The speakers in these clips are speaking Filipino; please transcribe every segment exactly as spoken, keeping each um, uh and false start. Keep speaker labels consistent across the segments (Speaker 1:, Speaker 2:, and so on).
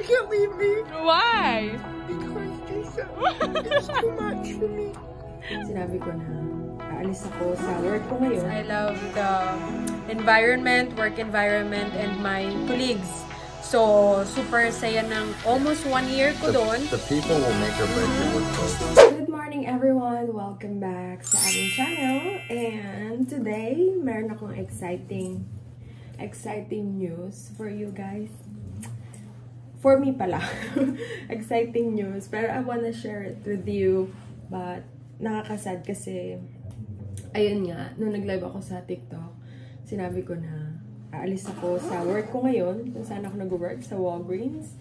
Speaker 1: can't leave me.
Speaker 2: Why?
Speaker 1: Because Jason, it's too much for me.
Speaker 3: Sinabi ko na aalis ako sa work ko ngayon.
Speaker 2: I love the environment, work environment, and my colleagues. So, super saya ng almost one year ko doon.
Speaker 4: The, the people will make or break your work clothes.
Speaker 3: Good morning everyone! Welcome back sa aming channel. And today, meron akong exciting, exciting news for you guys. For me pala. Exciting news. Pero I wanna share it with you. But, nakakasad kasi, ayun nga, nung nag-live ako sa TikTok, sinabi ko na aalis ako sa work ko ngayon, kung saan ako nag-work, sa Walgreens.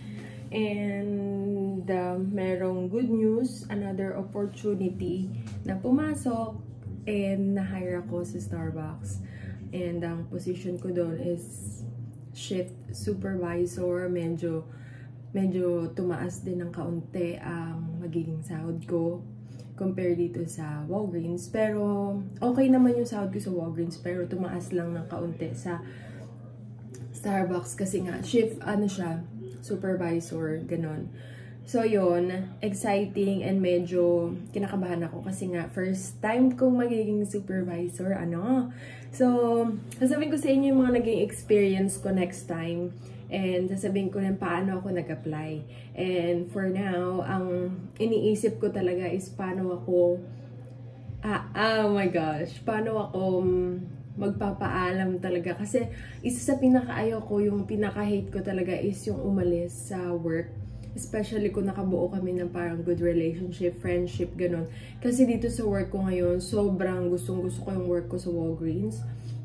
Speaker 3: And uh, merong good news, another opportunity na pumasok and na-hire ako sa Starbucks. And ang position ko doon is shift supervisor. Medyo, medyo tumaas din ng kaunti ang magiging sahod ko compare dito sa Walgreens. Pero, okay naman yung sahod ko sa Walgreens. Pero, tumaas lang ng kaunti sa Starbucks. Kasi nga, shift, ano siya, supervisor, ganon. So, yun, exciting and medyo kinakabahan ako. Kasi nga, first time kong magiging supervisor, ano. So, sasabihin ko sa inyo yung mga naging experience ko next time. And sasabihin ko rin paano ako nag-apply. And for now, ang iniisip ko talaga is paano ako, ah, oh my gosh, paano ako magpapaalam talaga. Kasi isa sa pinakaayaw ko, yung pinaka-hate ko talaga is yung umalis sa work. Especially kung nakabuo kami ng parang good relationship, friendship, ganun. Kasi dito sa work ko ngayon, sobrang gustong-gusto ko yung work ko sa Walgreens.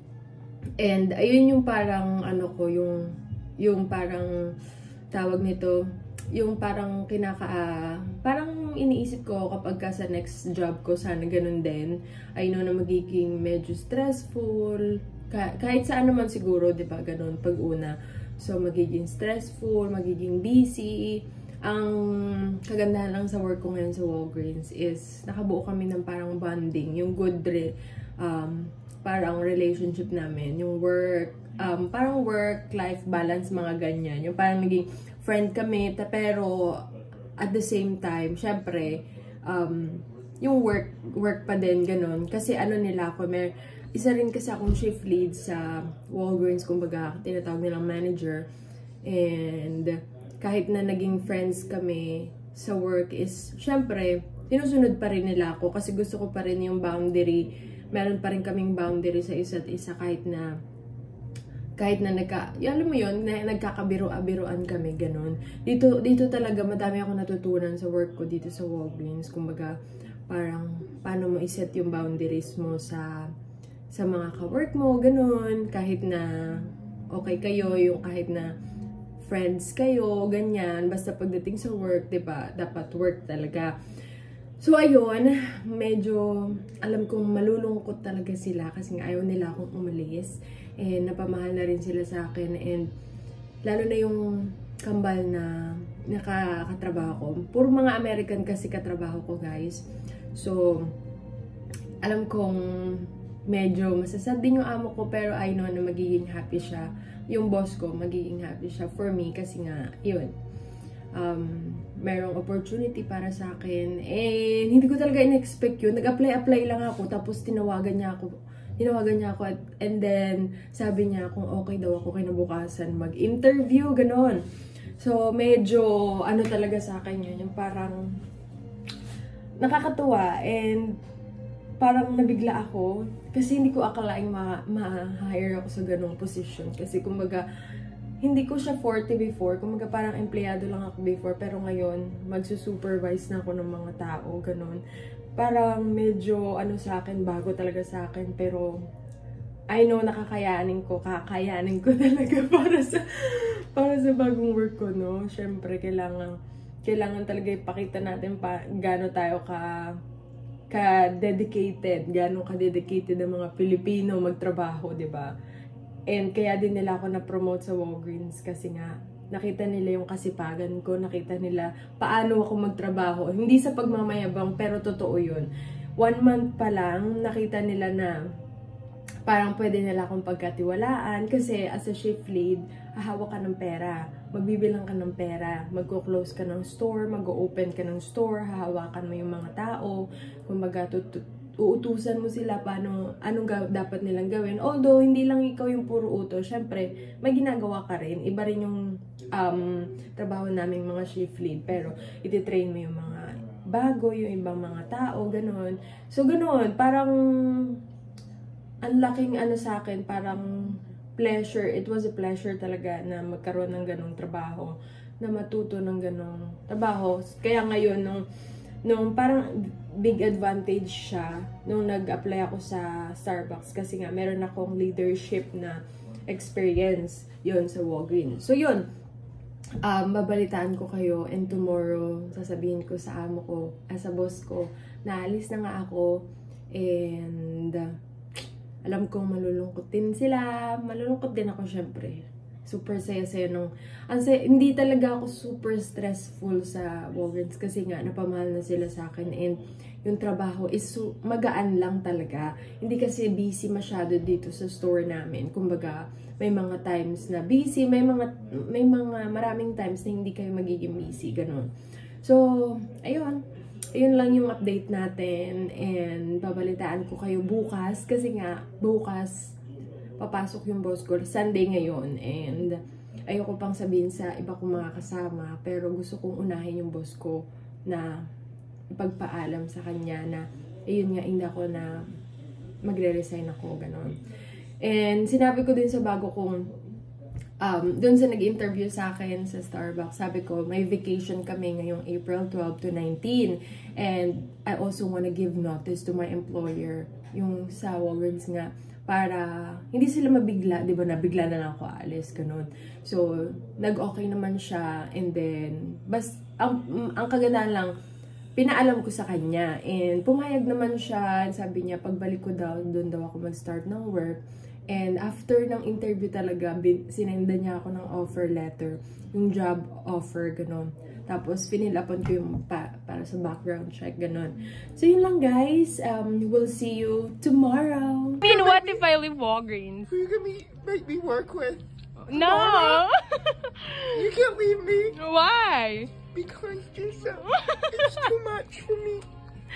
Speaker 3: And ayun yung parang, ano ko, yung yung parang tawag nito, yung parang kinaka uh, parang iniisip ko kapag ka sa next job ko sana ganun din. I know na magiging medyo stressful Ka kahit saan naman siguro, 'di ba, ganun pag una. So magiging stressful, magiging busy. Ang kagandahan lang sa work ko ngayon sa Walgreens is nakabuo kami ng parang bonding, yung good re um parang relationship namin, yung work, um, parang work-life balance, mga ganyan. Yung parang naging friend kami, pero at the same time, syempre, um, yung work, work pa din, ganun. Kasi ano nila ako, may, isa rin kasi akong shift lead sa Walgreens, kumbaga, tinatawag nilang manager. And kahit na naging friends kami sa work is, syempre, sinusunod pa rin nila ako kasi gusto ko pa rin yung boundary. Meron pa rin kaming boundary sa isa't isa kahit na kahit na nagka, alam mo yun, na, nagkakabiro-abiroan kami, ganun. Dito, dito talaga, madami ako natutunan sa work ko dito sa Walgreens. Kumbaga, parang, paano mo iset yung boundaries mo sa, sa mga ka-work mo, ganun. Kahit na okay kayo, yung kahit na friends kayo, ganyan. Basta pagdating sa work, diba, dapat work talaga. So, ayun, medyo alam kong malulungkot talaga sila kasi nga ayaw nila akong umalis. And napamahal na rin sila sa akin. And lalo na yung kambal na nakakatrabaho ko. Puro mga American kasi katrabaho ko, guys. So, alam kong medyo masasad din yung amo ko, pero I know na magiging happy siya. Yung boss ko, magiging happy siya for me kasi nga, yun. Um, merong opportunity para sa akin. And hindi ko talaga in-expect yun. Nag-apply-apply lang ako. Tapos tinawagan niya ako. Tinawagan niya ako. At, and then, sabi niya kung okay daw ako kinabukasan mag-interview. Ganon. So, medyo ano talaga sa akin yun. Yung parang nakakatuwa. And parang nabigla ako. Kasi hindi ko akalaing ma-hire ako sa ganong position. Kasi kumbaga, hindi ko siya forte before. Kumaga parang empleyado lang ako before. Pero ngayon, magsusupervise na ako ng mga tao. Ganon. Parang medyo ano sa akin, bago talaga sa akin. Pero I know nakakayanin ko. Kakayanin ko talaga para sa para sa bagong work ko, no? Syempre, kailangan, kailangan talaga ipakita natin pa gaano tayo ka ka-dedicated. Gaano ka-dedicated ang mga Pilipino magtrabaho, diba? And kaya din nila ako na-promote sa Walgreens kasi nga nakita nila yung kasipagan ko, nakita nila paano ako magtrabaho. Hindi sa pagmamayabang, pero totoo yun. One month pa lang, nakita nila na parang pwede nila akong pagkatiwalaan kasi as a shift lead, hahawak ka ng pera, magbibilang ka ng pera, magko-close ka ng store, mag-open ka ng store, hahawakan mo yung mga tao, kumbaga uutusan mo sila paano, anong dapat nilang gawin. Although, hindi lang ikaw yung puro utos, syempre, may ginagawa ka rin. Iba rin yung um, trabaho naming mga shift lead, pero ititrain mo yung mga bago, yung ibang mga tao, gano'n. So, gano'n, parang ang laking ano sa akin, parang pleasure. It was a pleasure talaga na magkaroon ng ganong trabaho, na matuto ng ganong trabaho. Kaya ngayon, nung, nung parang big advantage siya, nung nag-apply ako sa Starbucks, kasi nga meron akong leadership na experience yon sa Walgreens. So, yun. Um, babalitaan ko kayo, and tomorrow, sasabihin ko sa amo ko, as sa boss ko, na alis na nga ako, and uh, alam kong malulungkot din sila. Malulungkot din ako, syempre. Super saya-saya nung... Ang saya, hindi talaga ako super stressful sa Walgreens kasi nga, napamahal na sila sa akin. And yung trabaho is su magaan lang talaga. Hindi kasi busy masyado dito sa store namin. Kumbaga, may mga times na busy, may mga, may mga maraming times na hindi kayo magiging busy. Ganun. So, ayun. Ayun lang yung update natin, and babalitaan ko kayo bukas kasi nga bukas papasok yung boss ko, Sunday ngayon, and ayoko pang sabihin sa iba kong mga kasama, pero gusto kong unahin yung boss ko na ipagpaalam sa kanya na ayun nga, hindi ako na magre-resign ako, ganon. And sinabi ko din sa bago kong Um, doon sa nag-interview sa akin sa Starbucks, sabi ko, may vacation kami ngayong April twelve to nineteen. And I also wanna give notice to my employer, yung sa Walgreens nga, para hindi sila mabigla, di ba, nabigla na lang ako alis, ganun. So, nag-okay naman siya, and then, bas, ang, ang kagandaan lang, pinaalam ko sa kanya, and pumayag naman siya, sabi niya, pagbalik ko daw, doon daw ako mag-start ng work. And after ng interview talaga, sinenda niya ako ng offer letter, yung job offer, gano'n. Tapos, pinilapan ko yung pa, para sa background check, gano'n. So, yun lang, guys. Um, we'll see you tomorrow.
Speaker 2: I mean, what if I leave Walgreens?
Speaker 1: Who you gonna be, make me work with?
Speaker 2: No!
Speaker 1: You can't leave me.
Speaker 2: Why?
Speaker 1: Because this, uh, it's too much for me.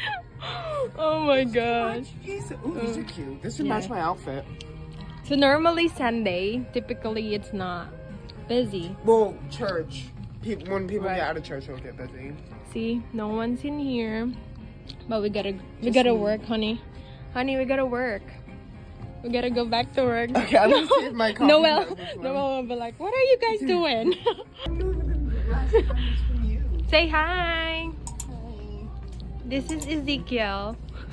Speaker 2: Oh my god.
Speaker 1: These, ooh, these are cute. This would match my outfit.
Speaker 2: So normally Sunday, typically it's not busy.
Speaker 1: Well, church. People, when people
Speaker 2: Right.
Speaker 1: get out of church, it'll get busy.
Speaker 2: See, no one's in here, but we gotta we gotta work, honey. Honey, we gotta work. We gotta go back to work.
Speaker 1: Okay, I'm gonna see if my coffee
Speaker 2: Noel,
Speaker 1: is overflowing.
Speaker 2: Noel will be like, "What are you guys doing?" Say hi. This is Ezekiel.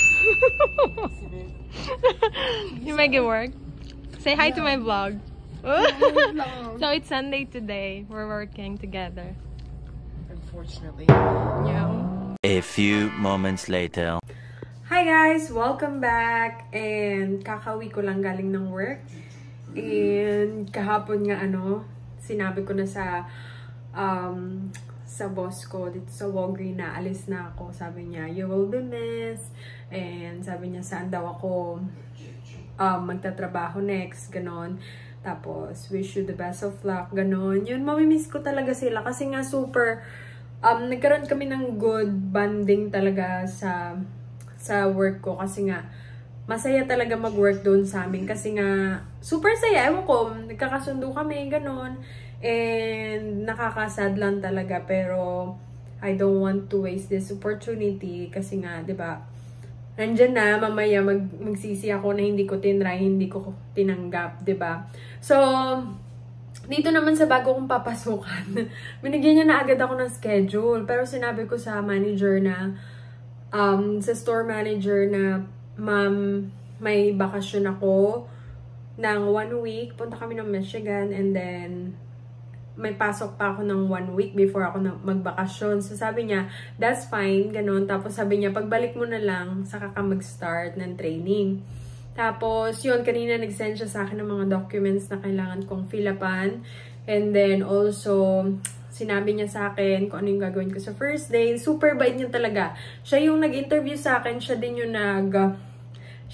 Speaker 2: You make it work. Say hi to my vlog. So it's Sunday today. We're working together.
Speaker 1: Unfortunately.
Speaker 2: Yeah.
Speaker 4: A few moments later.
Speaker 2: Hi guys! Welcome back! And kakawi ko lang galing ng work. And kahapon nga ano, sinabi ko na sa um, sa boss ko dito sa Walgreens na alis na ako. Sabi niya, you will be missed. And sabi niya, saan daw ako um, magtatrabaho next, ganon. Tapos, wish you the best of luck, ganon. Yun, mamimiss ko talaga sila kasi nga super, um, nagkaroon kami ng good bonding talaga sa sa work ko kasi nga, masaya talaga mag-work doon sa amin kasi nga, super saya, ewan ko, nagkakasundo kami, ganon. And nakakasad lang talaga, pero I don't want to waste this opportunity kasi nga, 'di ba? Nandiyan na mamaya mag magsisi ako na hindi ko tinry, hindi ko tinanggap, 'di ba? So, dito naman sa bago kong papasukan, binigyan niya na agad ako ng schedule, pero sinabi ko sa manager na um sa store manager na, ma'am, may bakasyon ako ng one week, punta kami ng Michigan, and then may pasok pa ako ng one week before ako na magbakasyon. So, sabi niya, that's fine, ganun. Tapos, sabi niya, pagbalik mo na lang, saka ka mag-start ng training. Tapos, yun, kanina nag-send siya sa akin ng mga documents na kailangan kong fill-upan. And then, also, sinabi niya sa akin kung ano yung gagawin ko sa first day. Super bait niya talaga. Siya yung nag-interview sa akin, siya din yung nag...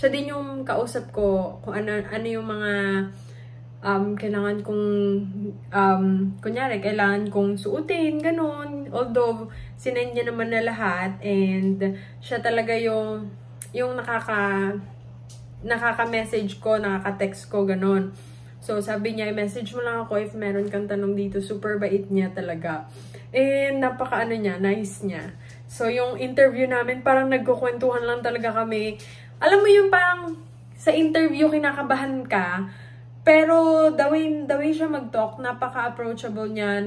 Speaker 2: siya din yung kausap ko kung ano, ano yung mga um, kailangan kong, um, kunyari, kailangan kong suotin, ganun. Although, sinend niya naman na lahat, and siya talaga yung, yung nakaka, nakaka-message ko, nakaka-text ko, ganun. So, sabi niya, i-message mo lang ako if meron kang tanong dito. Super bait niya talaga. And, napaka ano niya, nice niya. So, yung interview namin, parang nagkukwentuhan lang talaga kami. Alam mo yung parang sa interview, kinakabahan ka. Pero, the way, the way siya mag-talk, napaka-approachable niya,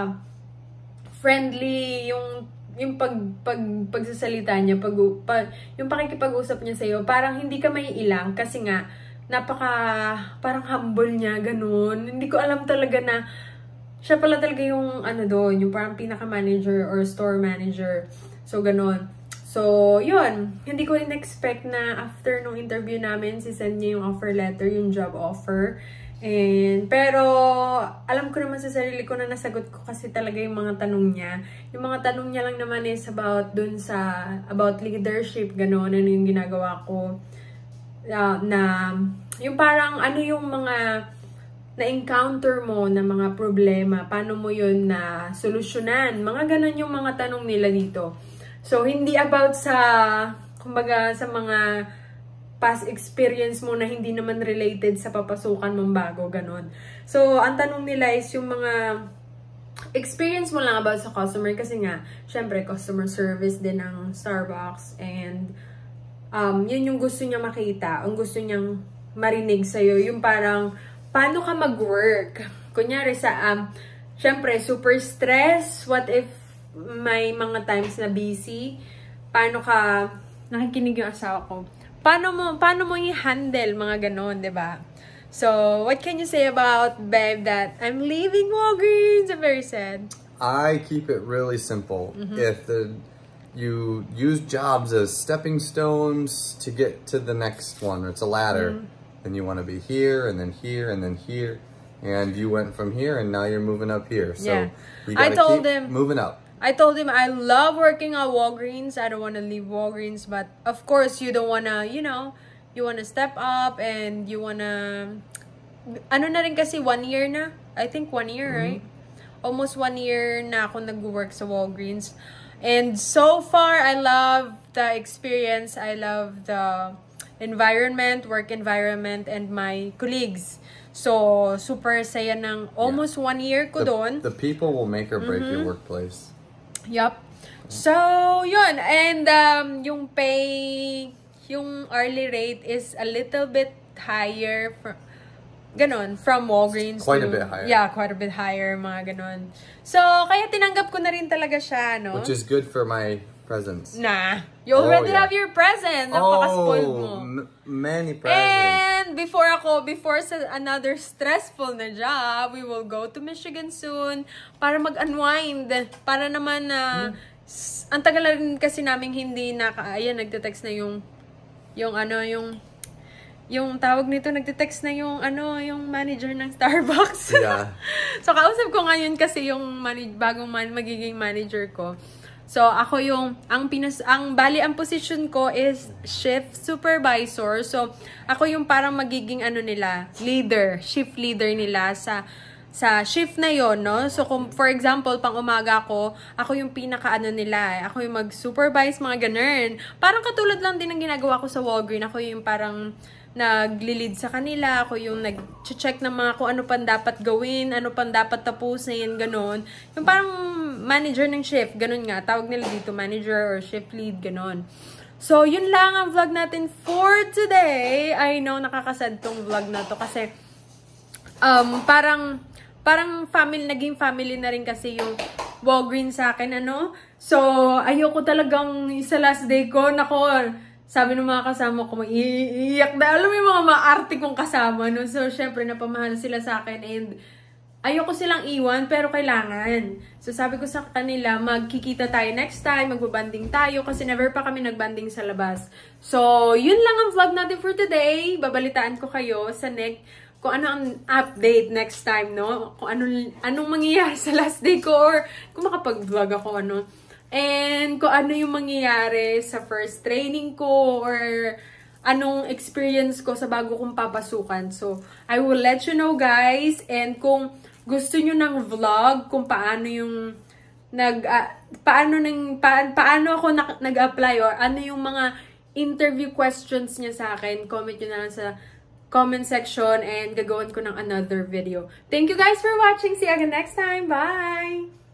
Speaker 2: napaka-friendly, yung yung pag, pag, pagsasalita niya, pag, pag, yung pakikipag-usap niya sa'yo, parang hindi ka maiilang kasi nga, napaka, parang humble niya, ganun. Hindi ko alam talaga na, siya pala talaga yung, ano doon, yung parang pinaka-manager or store manager. So, ganun. So, yun. Hindi ko rin expect na after nung interview namin, si-send niya yung offer letter, yung job offer. And, pero, alam ko naman sa sarili ko na nasagot ko kasi talaga yung mga tanong niya. Yung mga tanong niya lang naman is about dun sa, about leadership, ganun, ano yung ginagawa ko. Uh, na yung parang ano yung mga na-encounter mo na mga problema, paano mo yun na solusyonan, mga ganun yung mga tanong nila dito. So, hindi about sa, kumbaga, sa mga past experience mo na hindi naman related sa papasukan mong bago, ganun. So, ang tanong nila is yung mga experience mo lang about sa customer kasi nga, syempre, customer service din ng Starbucks, and Um, yun yung gusto niya makita. Ang gusto niyang marinig sa'yo. Yung parang, paano ka mag-work? Kunyari sa, um, syempre, super stress. What if may mga times na busy? Paano ka, nakikinig yung asawa ko. Paano mo, paano mo i-handle mga ganon, diba? So, what can you say about, babe, that I'm leaving Walgreens? I'm very sad.
Speaker 5: I keep it really simple. Mm-hmm. If the you use jobs as stepping stones to get to the next one, or it's a ladder, mm-hmm. and you want to be here, and then here, and then here, and you went from here, and now you're moving up here. So
Speaker 2: yeah.
Speaker 5: you gotta
Speaker 2: I told
Speaker 5: keep
Speaker 2: him,
Speaker 5: moving up.
Speaker 2: I told him I love working at Walgreens. I don't want to leave Walgreens, but of course you don't want to, you know, you want to step up, and you want to, ano na rin kasi, one year na? I think one year, mm-hmm. right? Almost one year na ako nag-work sa Walgreens. And so far, I love the experience. I love the environment, work environment, and my colleagues. So, super saya ng almost yeah. one year ko
Speaker 5: the,
Speaker 2: doon.
Speaker 5: The people will make or break
Speaker 2: mm-hmm.
Speaker 5: your workplace.
Speaker 2: Yup. So, yun. And um, yung pay, yung hourly rate is a little bit higher from, ganon, from Walgreens.
Speaker 5: Quite
Speaker 2: to,
Speaker 5: a bit higher.
Speaker 2: Yeah, quite a bit higher, mga ganon. So, kaya tinanggap ko na rin talaga siya, no?
Speaker 5: Which is good for my presents.
Speaker 2: Nah. You already oh, yeah. have your present. Napaka-spoiled mo.
Speaker 5: Oh, many presents.
Speaker 2: And before ako, before sa another stressful na job, we will go to Michigan soon para mag-unwind. Para naman na, uh, hmm. ang tagal na rin kasi namin hindi naka, ayan, nagte-text na yung, yung ano, yung, yung tawag nito, nagte-text na yung, ano, yung manager ng Starbucks.
Speaker 5: Yeah.
Speaker 2: So, kausap ko ngayon kasi yung manage, bagong man, magiging manager ko. So, ako yung, ang pinas, ang bali, ang position ko is shift supervisor. So, ako yung parang magiging, ano nila, leader, shift leader nila sa, sa shift na yon, no? So, kung, for example, pang umaga ako, ako yung pinaka-ano nila, eh. Ako yung mag-supervise, mga ganun. Parang katulad lang din ang ginagawa ko sa Walgreens. Ako yung parang nagli-lead sa kanila, ako yung nag-check ng mga kung ano pang dapat gawin, ano pang dapat tapusin, ganun. Yung parang manager ng shift, ganun nga. Tawag nila dito, manager or shift lead, ganun. So, yun lang ang vlog natin for today. I know, nakakasad tong vlog na to kasi um, parang parang family, naging family na rin kasi yung Walgreens sa akin, ano? So, ayoko talagang sa last day ko, nako, sabi ng mga kasama ko, iiyak na. Alam mo yung mga maarte kong kasama, no? So, syempre, napamahal sila sa akin and ayoko silang iwan, pero kailangan. So, sabi ko sa kanila, magkikita tayo next time, magbabanding tayo, kasi never pa kami nagbanding sa labas. So, yun lang ang vlog natin for today. Babalitaan ko kayo sa next, kung ano ang update next time, no? Kung ano, anong mangyayari sa last day ko, or kung makapag-vlog ako, ano. And kung ano yung mangyayari sa first training ko, or anong experience ko sa bago kong papasukan. So, I will let you know, guys. And kung gusto nyo ng vlog, kung paano yung nag, uh, paano, nang, pa, paano ako na, nag-apply or ano yung mga interview questions niya sa akin, comment nyo na lang sa comment section and gagawin ko ng another video. Thank you guys for watching. See you again next time. Bye!